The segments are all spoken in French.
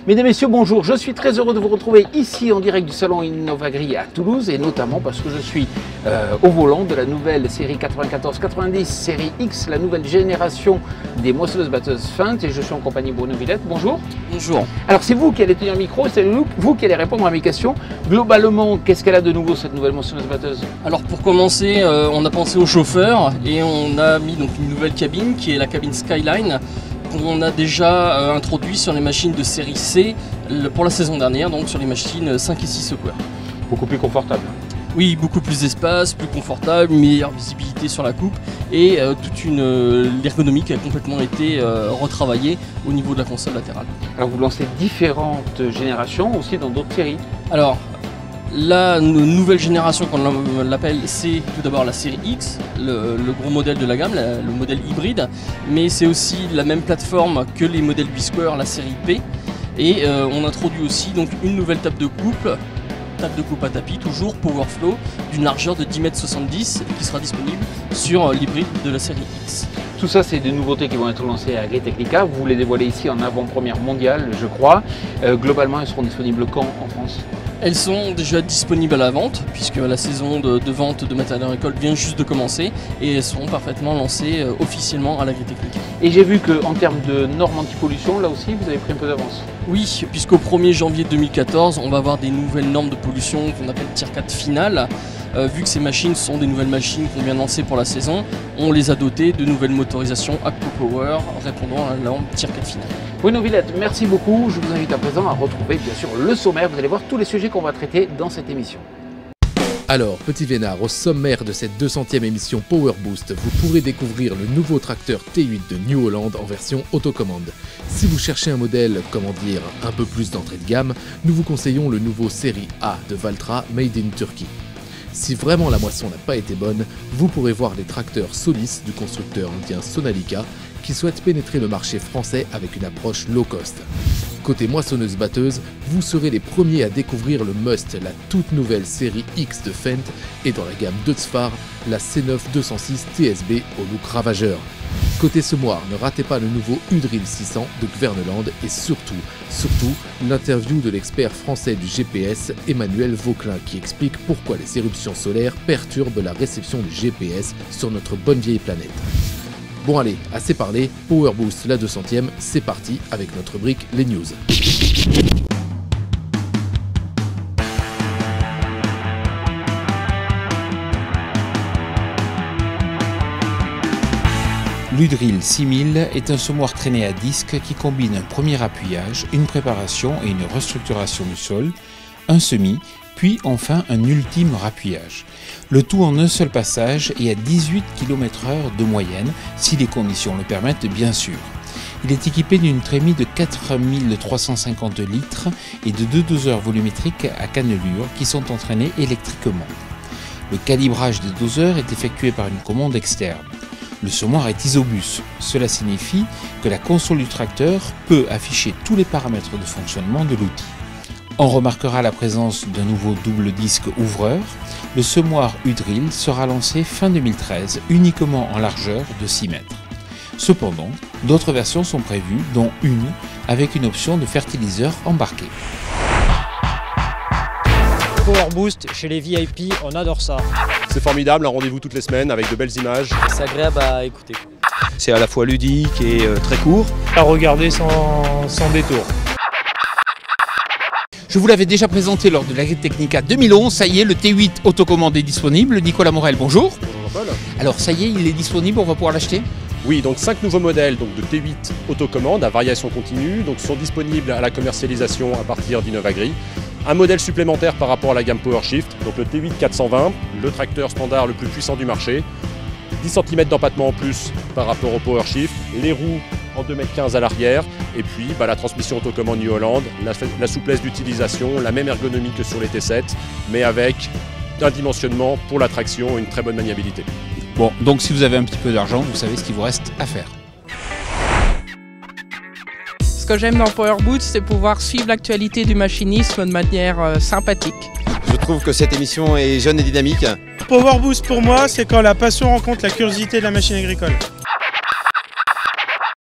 Mesdames et messieurs, bonjour. Je suis très heureux de vous retrouver ici en direct du salon Innovagri à Toulouse et notamment parce que je suis au volant de la nouvelle série 94-90, série X, la nouvelle génération des moissonneuses-batteuses Fendt et je suis en compagnie de Bruno Villette. Bonjour. Bonjour. Alors c'est vous qui allez tenir le micro, c'est vous qui allez répondre à mes questions. Globalement, qu'est-ce qu'elle a de nouveau cette nouvelle moissonneuse-batteuse? Alors pour commencer, on a pensé au chauffeur et on a mis donc une nouvelle cabine qui est la cabine Skyline qu'on a déjà introduit sur les machines de série C pour la saison dernière, donc sur les machines 5 et 6 secours. Beaucoup plus confortable. Oui, beaucoup plus d'espace, plus confortable, meilleure visibilité sur la coupe et l'ergonomie qui a complètement été retravaillée au niveau de la console latérale. Alors vous lancez différentes générations aussi dans d'autres séries. Alors, la nouvelle génération, qu'on l'appelle, c'est tout d'abord la série X, le gros modèle de la gamme, le modèle hybride, mais c'est aussi la même plateforme que les modèles B-Square, la série P. Et on introduit aussi donc une nouvelle table de coupe à tapis, toujours Powerflow, d'une largeur de 10,70 m qui sera disponible sur l'hybride de la série X. Tout ça, c'est des nouveautés qui vont être lancées à Agritechnica. Vous les dévoilez ici en avant-première mondiale, je crois. Globalement, elles seront disponibles quand en France? Elles sont déjà disponibles à la vente, puisque la saison de vente de matériel agricole vient juste de commencer, et elles seront parfaitement lancées officiellement à l'Agritechnica. Et j'ai vu qu'en termes de normes anti-pollution, là aussi, vous avez pris un peu d'avance. Oui, puisqu'au 1er janvier 2014, on va avoir des nouvelles normes de pollution qu'on appelle Tier 4 finale. Vu que ces machines sont des nouvelles machines qu'on vient de lancer pour la saison, on les a dotées de nouvelles motorisations AquaPower répondant à la norme Tier 4 finale. Bruno Villette, merci beaucoup. Je vous invite à présent à retrouver bien sûr le sommaire. Vous allez voir tous les sujets qu'on va traiter dans cette émission. Alors, petit vénard, au sommaire de cette 200e émission Power Boost, vous pourrez découvrir le nouveau tracteur T8 de New Holland en version autocommande. Si vous cherchez un modèle, comment dire, un peu plus d'entrée de gamme, nous vous conseillons le nouveau série A de Valtra Made in Turkey. Si vraiment la moisson n'a pas été bonne, vous pourrez voir les tracteurs Solis du constructeur indien Sonalika qui souhaite pénétrer le marché français avec une approche low cost. Côté moissonneuse-batteuse, vous serez les premiers à découvrir le Must, la toute nouvelle série X de Fendt et dans la gamme Deutz-Fahr, la C9 206 TSB au look ravageur. Côté semoir, ne ratez pas le nouveau Udrill 600 de Gverneland et surtout, l'interview de l'expert français du GPS Emmanuel Vauclin qui explique pourquoi les éruptions solaires perturbent la réception du GPS sur notre bonne vieille planète. Bon allez, assez parlé, Power Boost la 200e, c'est parti avec notre rubrique Les News. L'Udrill 6000 est un semoir traîné à disque qui combine un premier appuyage, une préparation et une restructuration du sol, un semis, puis enfin un ultime rappuyage. Le tout en un seul passage et à 18 km/h de moyenne, si les conditions le permettent bien sûr. Il est équipé d'une trémie de 4350 litres et de deux doseurs volumétriques à cannelure qui sont entraînés électriquement. Le calibrage des doseurs est effectué par une commande externe. Le semoir est isobus, cela signifie que la console du tracteur peut afficher tous les paramètres de fonctionnement de l'outil. On remarquera la présence d'un nouveau double disque ouvreur. Le semoir Udrill sera lancé fin 2013 uniquement en largeur de 6 mètres. Cependant, d'autres versions sont prévues, dont une avec une option de fertiliseur embarqué. Power Boost chez les VIP, on adore ça. C'est formidable, un rendez-vous toutes les semaines avec de belles images. C'est agréable à écouter. C'est à la fois ludique et très court. À regarder sans détour. Je vous l'avais déjà présenté lors de l'Agritechnica 2011, ça y est, le T8 autocommande est disponible. Nicolas Morel, bonjour. Bonjour Jean-Paul. Alors ça y est, il est disponible, on va pouvoir l'acheter? Oui, donc 5 nouveaux modèles donc de T8 autocommande à variation continue donc sont disponibles à la commercialisation à partir d'Innovagri. Un modèle supplémentaire par rapport à la gamme PowerShift, donc le T8 420, le tracteur standard le plus puissant du marché, 10 cm d'empattement en plus par rapport au PowerShift, les roues en 2,15 m à l'arrière, et puis la transmission autocommande New Holland, la souplesse d'utilisation, la même ergonomie que sur les T7, mais avec un dimensionnement pour la traction et une très bonne maniabilité. Bon, donc si vous avez un petit peu d'argent, vous savez ce qu'il vous reste à faire. Ce que j'aime dans Power Boost, c'est pouvoir suivre l'actualité du machinisme de manière sympathique. Je trouve que cette émission est jeune et dynamique. Power Boost pour moi, c'est quand la passion rencontre la curiosité de la machine agricole.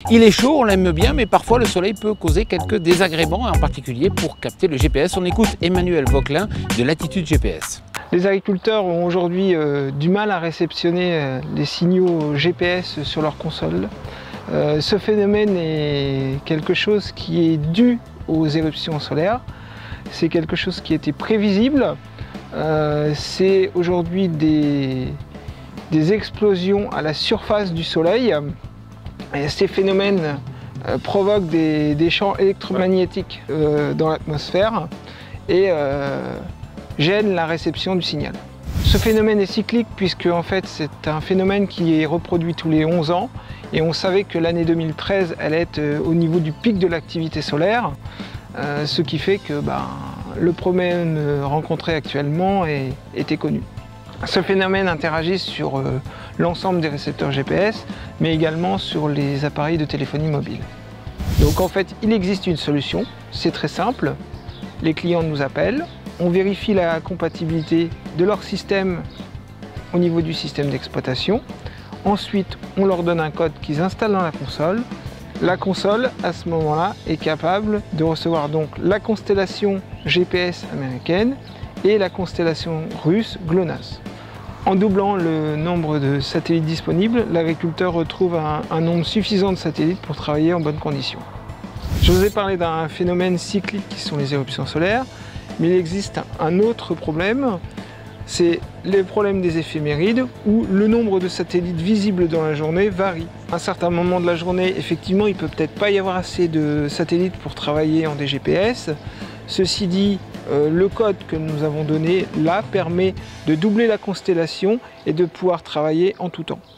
Il est chaud, on l'aime bien, mais parfois le soleil peut causer quelques désagréments, en particulier pour capter le GPS. On écoute Emmanuel Vauquelin de Latitude GPS. Les agriculteurs ont aujourd'hui du mal à réceptionner les signaux GPS sur leur console. Ce phénomène est quelque chose qui est dû aux éruptions solaires. C'est quelque chose qui était prévisible. C'est aujourd'hui des explosions à la surface du soleil. Et ces phénomènes provoquent des champs électromagnétiques dans l'atmosphère et gênent la réception du signal. Ce phénomène est cyclique puisque en fait, c'est un phénomène qui est reproduit tous les 11 ans et on savait que l'année 2013 allait être au niveau du pic de l'activité solaire, ce qui fait que le problème rencontré actuellement était connu. Ce phénomène interagit sur l'ensemble des récepteurs GPS, mais également sur les appareils de téléphonie mobile. Donc en fait, il existe une solution, c'est très simple. Les clients nous appellent, on vérifie la compatibilité de leur système au niveau du système d'exploitation. Ensuite, on leur donne un code qu'ils installent dans la console. La console, à ce moment-là, est capable de recevoir donc la constellation GPS américaine et la constellation russe GLONASS. En doublant le nombre de satellites disponibles, l'agriculteur retrouve un nombre suffisant de satellites pour travailler en bonnes conditions. Je vous ai parlé d'un phénomène cyclique qui sont les éruptions solaires, mais il existe un autre problème, c'est les problèmes des éphémérides où le nombre de satellites visibles dans la journée varie. À un certain moment de la journée, effectivement, il peut peut-être pas y avoir assez de satellites pour travailler en DGPS. Ceci dit, le code que nous avons donné là permet de doubler la constellation et de pouvoir travailler en tout temps.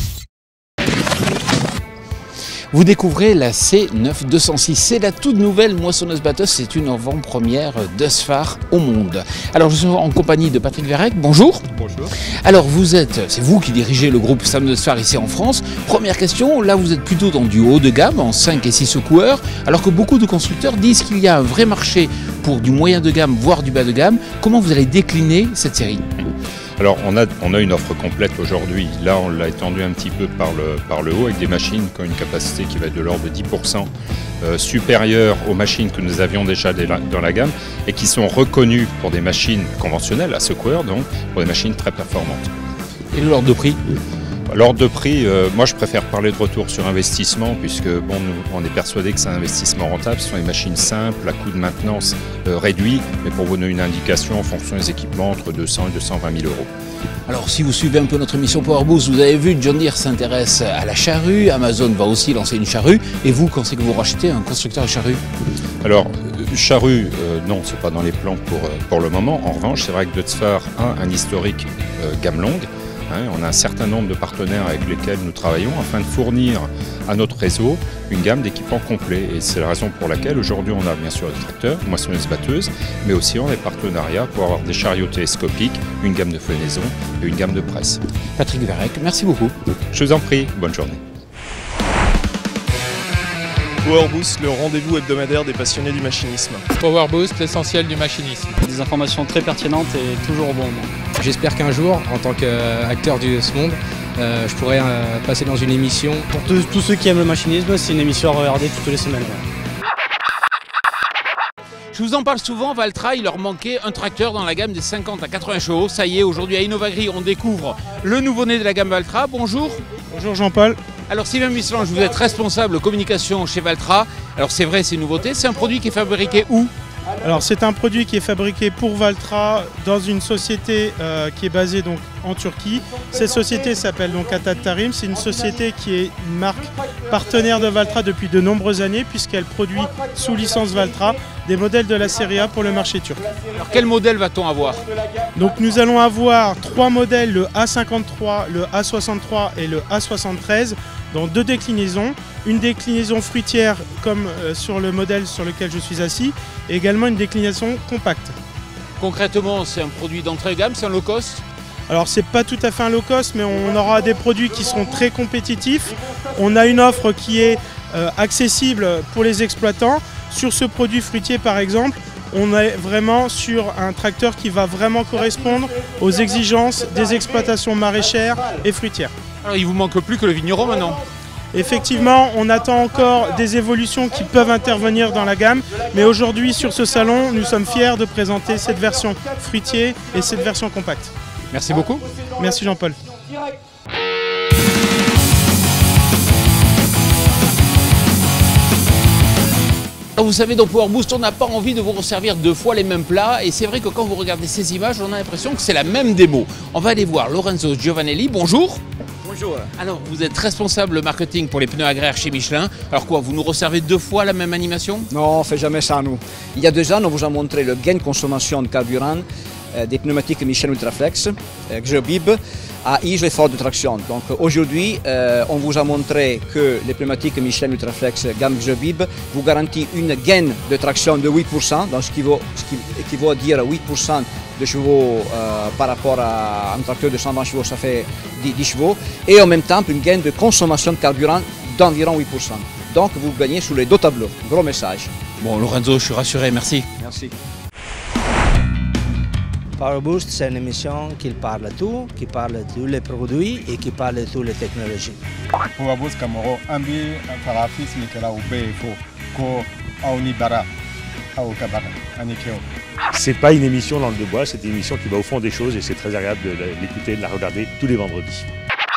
Vous découvrez la C9206, c'est la toute nouvelle moissonneuse-batteuse, c'est une avant-première d'Husqvarna au monde. Alors je suis en compagnie de Patrick Verrec, bonjour. Bonjour. Alors c'est vous qui dirigez le groupe Sam Husqvarna ici en France. Première question, là vous êtes plutôt dans du haut de gamme, en 5 et 6 secoueurs, alors que beaucoup de constructeurs disent qu'il y a un vrai marché pour du moyen de gamme, voire du bas de gamme. Comment vous allez décliner cette série ? Alors on a une offre complète aujourd'hui. Là on l'a étendu un petit peu par le haut avec des machines qui ont une capacité qui va être de l'ordre de 10% supérieure aux machines que nous avions déjà dans la gamme et qui sont reconnues pour des machines conventionnelles à secoueur, donc pour des machines très performantes. Et l'ordre de prix ? L'ordre de prix, moi je préfère parler de retour sur investissement puisque nous, on est persuadé que c'est un investissement rentable. Ce sont des machines simples, à coût de maintenance réduit, mais pour vous donner une indication en fonction des équipements entre 200 et 220 000 euros. Alors si vous suivez un peu notre émission Power Boost, vous avez vu John Deere s'intéresse à la charrue, Amazon va aussi lancer une charrue, et vous, quand c'est que vous rachetez un constructeur de charrue ? Alors charrue, non, c'est pas dans les plans pour le moment. En revanche, c'est vrai que Husqvarna a un historique gamme longue. On a un certain nombre de partenaires avec lesquels nous travaillons afin de fournir à notre réseau une gamme d'équipements complets. Et c'est la raison pour laquelle aujourd'hui on a bien sûr des tracteurs, moissonneuses-batteuses, mais aussi on a des partenariats pour avoir des chariots télescopiques, une gamme de fenaison et une gamme de presse. Patrick Verrec, merci beaucoup. Je vous en prie, bonne journée. Power Boost, le rendez-vous hebdomadaire des passionnés du machinisme. Power Boost, l'essentiel du machinisme. Des informations très pertinentes et toujours au bon moment. J'espère qu'un jour, en tant qu'acteur de ce monde, je pourrai passer dans une émission. Pour tous ceux qui aiment le machinisme, c'est une émission à regarder toutes les semaines. Je vous en parle souvent, Valtra, il leur manquait un tracteur dans la gamme des 50 à 80 chevaux. Ça y est, aujourd'hui à Innovagri, on découvre le nouveau-né de la gamme Valtra. Bonjour. Bonjour Jean-Paul. Alors Sylvain Mislange, vous êtes responsable communication chez Valtra. Alors c'est vrai, c'est une nouveauté. C'est un produit qui est fabriqué où ? Alors c'est un produit qui est fabriqué pour Valtra dans une société qui est basée donc en Turquie. Cette société s'appelle donc Atat Tarim. C'est une société qui est une marque partenaire de Valtra depuis de nombreuses années puisqu'elle produit sous licence Valtra des modèles de la série A pour le marché turc. Alors quel modèle va-t-on avoir ? Donc nous allons avoir 3 modèles, le A53, le A63 et le A73 dans 2 déclinaisons. Une déclinaison fruitière comme sur le modèle sur lequel je suis assis et également une déclinaison compacte. Concrètement, c'est un produit d'entrée de gamme, c'est un low cost ? Alors c'est pas tout à fait un low cost, mais on aura des produits qui seront très compétitifs. On a une offre qui est accessible pour les exploitants. Sur ce produit fruitier par exemple, on est vraiment sur un tracteur qui va vraiment correspondre aux exigences des exploitations maraîchères et fruitières. Alors il vous manque plus que le vigneron maintenant ? Effectivement, on attend encore des évolutions qui peuvent intervenir dans la gamme, mais aujourd'hui sur ce salon, nous sommes fiers de présenter cette version fruitier et cette version compacte. Merci beaucoup. Merci Jean-Paul. Vous savez, dans Power Boost, on n'a pas envie de vous resservir deux fois les mêmes plats. Et c'est vrai que quand vous regardez ces images, on a l'impression que c'est la même démo. On va aller voir Lorenzo Giovanelli. Bonjour. Bonjour. Alors, vous êtes responsable marketing pour les pneus agraires chez Michelin. Alors quoi, vous nous resservez deux fois la même animation? Non, on ne fait jamais ça, nous. Il y a 2 ans, on vous a montré le gain de consommation de carburant des pneumatiques Michelin Ultraflex, Xebib, à ISO et fort de traction. Donc aujourd'hui, on vous a montré que les pneumatiques Michelin Ultraflex gamme Xebib vous garantissent une gain de traction de 8%, donc ce qui vaut dire 8% de chevaux par rapport à un tracteur de 120 chevaux, ça fait 10 chevaux, et en même temps une gain de consommation de carburant d'environ 8%. Donc vous gagnez sur les 2 tableaux. Gros message. Bon, Lorenzo, je suis rassuré, merci. Merci. Power Boost, c'est une émission qui parle de tout, qui parle de tous les produits et qui parle de toutes les technologies. Power Boost kamoro ambi farafis mikela ubefo ko aunibara aukabara anikeo. C'est pas une émission langue de bois, c'est une émission qui va au fond des choses et c'est très agréable de l'écouter, de la regarder tous les vendredis.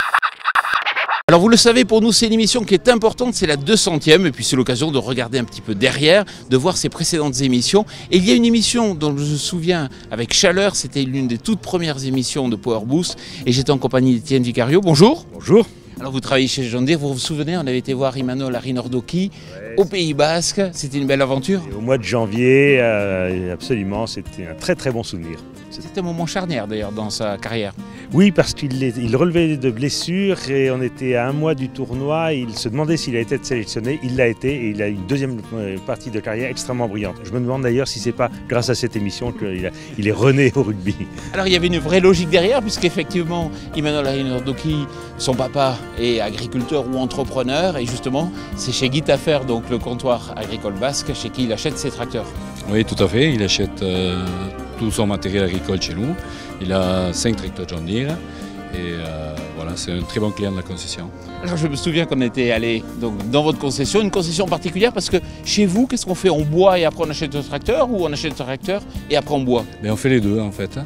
Alors vous le savez, pour nous c'est une émission qui est importante, c'est la 200e et puis c'est l'occasion de regarder un petit peu derrière, de voir ses précédentes émissions. Et il y a une émission dont je me souviens avec chaleur, c'était l'une des toutes premières émissions de Power Boost et j'étais en compagnie d'Étienne Vicario. Bonjour. Bonjour. Alors vous travaillez chez John Deere, vous vous souvenez, on avait été voir Imanol à Rinordoki, au Pays Basque, c'était une belle aventure. Et au mois de janvier, absolument, c'était un très très bon souvenir. C'était un moment charnière d'ailleurs dans sa carrière. Oui, parce qu'il relevait de blessures et on était à 1 mois du tournoi. Il se demandait s'il allait être sélectionné. Il l'a été et il a une deuxième partie de carrière extrêmement brillante. Je me demande d'ailleurs si c'est pas grâce à cette émission qu'il est rené au rugby. Alors il y avait une vraie logique derrière puisqu'effectivement Imanol Rinordoki, son papa est agriculteur ou entrepreneur et justement c'est chez Guy Taffer, donc le comptoir agricole basque, chez qui il achète ses tracteurs. Oui, tout à fait. Il achète tout son matériel agricole chez nous. Il a 5 tracteurs John Deere et voilà, c'est un très bon client de la concession. Alors je me souviens qu'on était allé dans votre concession, une concession particulière parce que chez vous, qu'est-ce qu'on fait? On boit et après on achète un tracteur ou on achète un tracteur et après on boit? Mais on fait les deux en fait.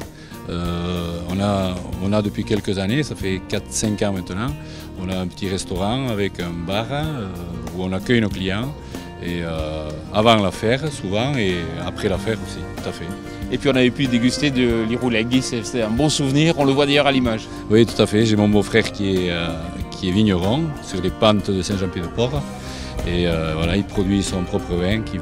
On a depuis quelques années, ça fait 4-5 ans maintenant, on a un petit restaurant avec un bar où on accueille nos clients. Et avant l'affaire souvent et après l'affaire aussi, tout à fait. Et puis on avait pu déguster de l'iroulegui, c'était un bon souvenir, on le voit d'ailleurs à l'image. Oui, tout à fait, j'ai mon beau-frère qui est vigneron sur les pentes de Saint-Jean-Pied-de-Port. Et voilà, il produit son propre vin qu'il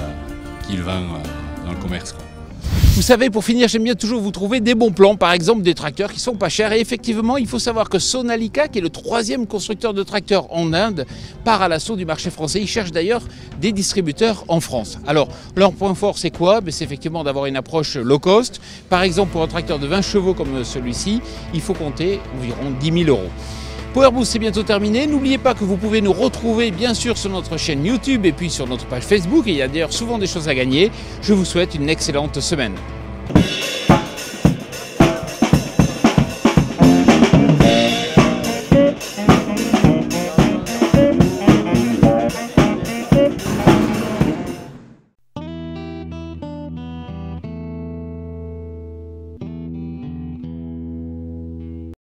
vend dans le commerce. Vous savez, pour finir, j'aime bien toujours vous trouver des bons plans, par exemple des tracteurs qui sont pas chers. Et effectivement, il faut savoir que Sonalika, qui est le 3e constructeur de tracteurs en Inde, part à l'assaut du marché français. Ils cherchent d'ailleurs des distributeurs en France. Alors, leur point fort, c'est quoi? C'est effectivement d'avoir une approche low cost. Par exemple, pour un tracteur de 20 chevaux comme celui-ci, il faut compter environ 10 000 €. Power Boost, c'est bientôt terminé. N'oubliez pas que vous pouvez nous retrouver bien sûr sur notre chaîne YouTube et puis sur notre page Facebook. Et il y a d'ailleurs souvent des choses à gagner. Je vous souhaite une excellente semaine.